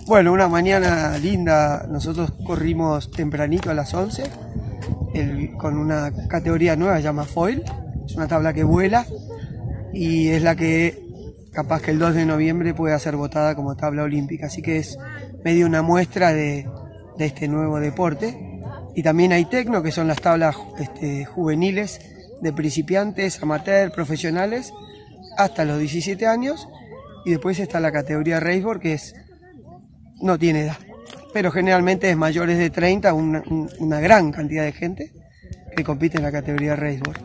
Bueno, una mañana linda, nosotros corrimos tempranito a las 11 con una categoría nueva, se llama Foil, es una tabla que vuela y es la que capaz que el 2 de noviembre pueda ser votada como tabla olímpica, así que es medio una muestra de este nuevo deporte. Y también hay tecno, que son las tablas juveniles de principiantes, amateur, profesionales, hasta los 17 años, y después está la categoría raceboard, que no tiene edad, pero generalmente es mayores de 30, una gran cantidad de gente que compite en la categoría raceboard.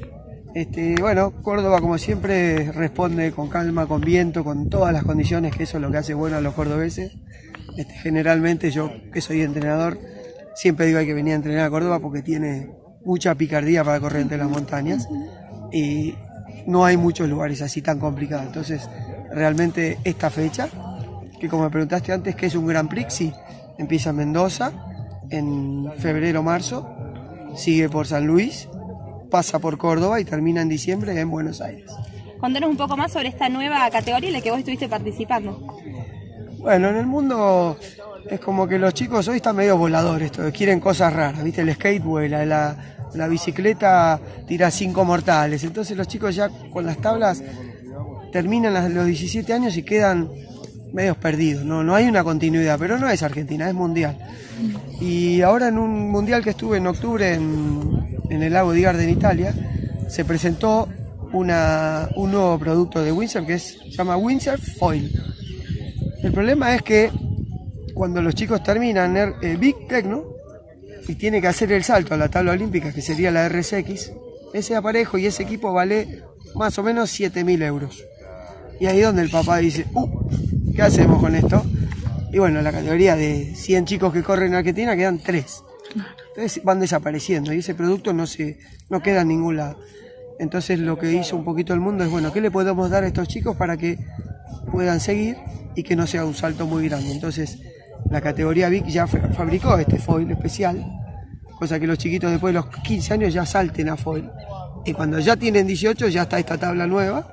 Bueno, Córdoba como siempre responde con calma, con viento, con todas las condiciones, que eso es lo que hace bueno a los cordobeses. Generalmente yo, que soy entrenador, siempre digo hay que venir a entrenar a Córdoba porque tiene mucha picardía para correr entre las montañas y no hay muchos lugares así tan complicados. Entonces, realmente esta fecha, que como me preguntaste antes, que es un Grand Prix, sí, empieza en Mendoza en febrero, marzo, sigue por San Luis, pasa por Córdoba y termina en diciembre en Buenos Aires. Contanos un poco más sobre esta nueva categoría en la que vos estuviste participando. Bueno, en el mundo es como que los chicos hoy están medio voladores, quieren cosas raras, ¿viste? El skate vuela, la bicicleta tira 5 mortales, entonces los chicos ya con las tablas terminan los 17 años y quedan medios perdidos, no hay una continuidad, pero no es Argentina, es mundial. Y ahora en un mundial que estuve en octubre en el lago di Garda en Italia, se presentó un nuevo producto de windsurf se llama Windsurf Foil. El problema es que cuando los chicos terminan Big Tecno y tienen que hacer el salto a la tabla olímpica, que sería la RSX, ese aparejo y ese equipo vale más o menos 7.000 euros. Y ahí es donde el papá dice, ¿qué hacemos con esto? Y bueno, la categoría de 100 chicos que corren en Argentina quedan 3. Entonces van desapareciendo y ese producto no queda en ningún lado. Entonces lo que hizo un poquito el mundo es, bueno, ¿qué le podemos dar a estos chicos para que puedan seguir y que no sea un salto muy grande? Entonces la categoría Vic ya fabricó este foil especial, cosa que los chiquitos después de los 15 años ya salten a foil. Y cuando ya tienen 18 ya está esta tabla nueva,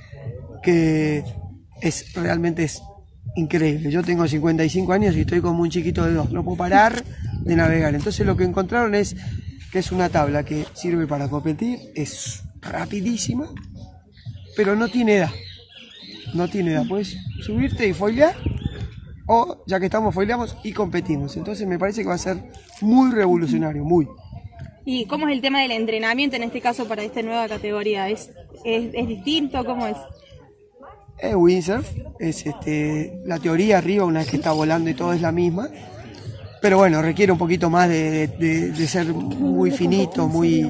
que realmente es increíble. Yo tengo 55 años y estoy como un chiquito de 2, no puedo parar de navegar. Entonces lo que encontraron es que es una tabla que sirve para competir, es rapidísima, pero no tiene edad. No tiene edad, puedes subirte y foilear, o ya que estamos foileamos y competimos. Entonces me parece que va a ser muy revolucionario, muy. ¿Y cómo es el tema del entrenamiento en este caso para esta nueva categoría? ¿Es distinto? ¿Cómo es? Es windsurf, es la teoría arriba, una vez que está volando y todo es la misma, pero bueno, requiere un poquito más de ser muy finito, muy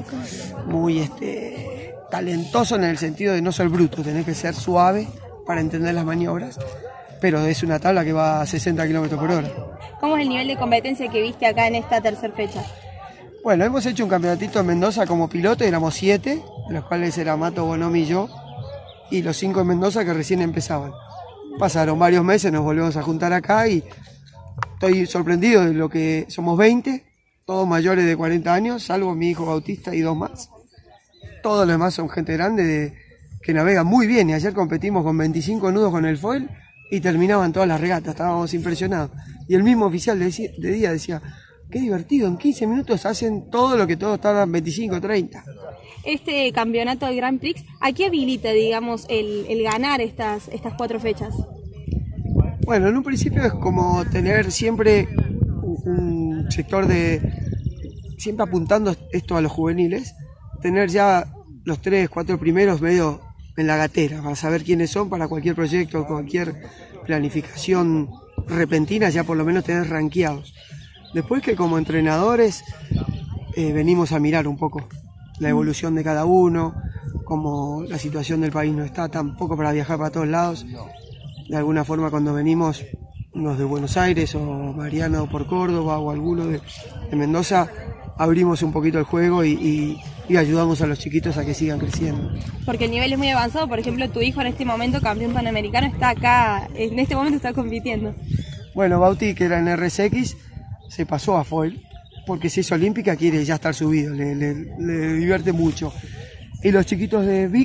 talentoso en el sentido de no ser bruto, tenés que ser suave para entender las maniobras, pero es una tabla que va a 60 km por hora. ¿Cómo es el nivel de competencia que viste acá en esta tercera fecha? Bueno, hemos hecho un campeonatito en Mendoza como piloto, éramos 7, de los cuales era Mato, Bonomi y yo, y los 5 en Mendoza que recién empezaban. Pasaron varios meses, nos volvemos a juntar acá y estoy sorprendido de lo que somos 20, todos mayores de 40 años, salvo mi hijo Bautista y 2 más. Todos los demás son gente grande que navega muy bien, y ayer competimos con 25 nudos con el foil y terminaban todas las regatas, estábamos impresionados. Y el mismo oficial de día decía, qué divertido, en 15 minutos hacen todo lo que todos tardan 25, 30. Este campeonato de Grand Prix, ¿a qué habilita, digamos, el ganar estas 4 fechas? Bueno, en un principio es como tener siempre un sector siempre apuntando esto a los juveniles, tener ya los 3, 4 primeros medio en la gatera, para saber quiénes son para cualquier proyecto, cualquier planificación repentina, ya por lo menos tener rankeados. Después que como entrenadores venimos a mirar un poco la evolución de cada uno, como la situación del país no está tampoco para viajar para todos lados. De alguna forma cuando venimos los de Buenos Aires o Mariano por Córdoba o alguno de Mendoza, abrimos un poquito el juego y ayudamos a los chiquitos a que sigan creciendo. Porque el nivel es muy avanzado, por ejemplo tu hijo en este momento, campeón panamericano, está acá, en este momento está compitiendo. Bueno, Bauti, que era en RSX, se pasó a foil, porque si es olímpica quiere ya estar subido, le divierte mucho. Y los chiquitos de Vic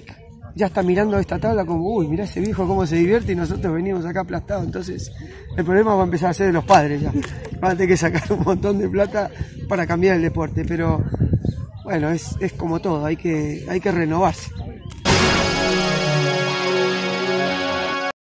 ya está mirando esta tabla como, uy, mirá ese viejo cómo se divierte y nosotros venimos acá aplastados. Entonces el problema va a empezar a ser de los padres ya. Van a tener que sacar un montón de plata para cambiar el deporte, pero bueno, es como todo, hay que renovarse.